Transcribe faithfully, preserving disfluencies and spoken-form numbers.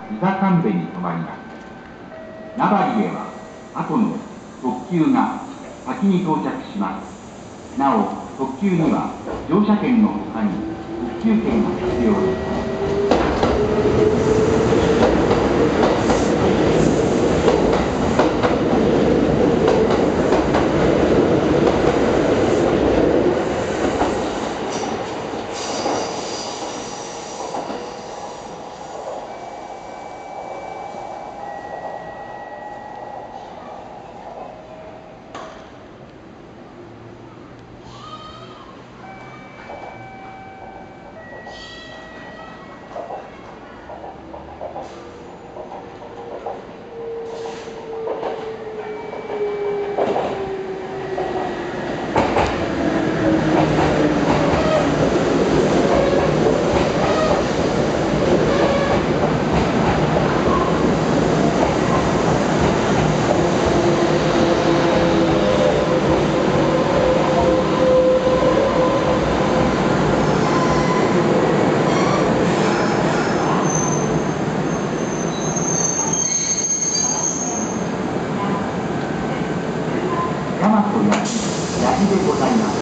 伊賀神戸に停まります。名張へは後の特急が先に到着します。なお、特急には乗車券の他に特急券が必要です。大和焼き、焼きでございます。